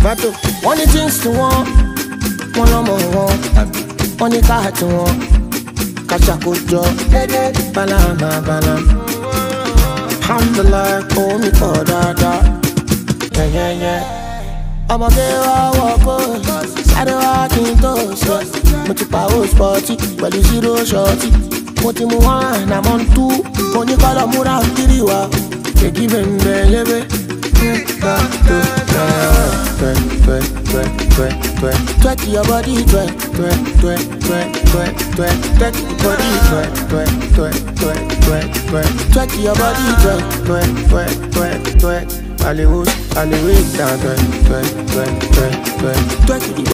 tomato. One things to one more one. One car to one. Kachakojo, balama, balama. Alhamdulillah, call me for dada. Yeah. I'm a girl, walk on. I don't walk in those. But you power sporty, but you zero shorty. What you want, I'm on two. When you call a mura, kiriwa. You give him the twerk your body, twerk your body, twerk your body, twerk. Hollywood, down, twerk.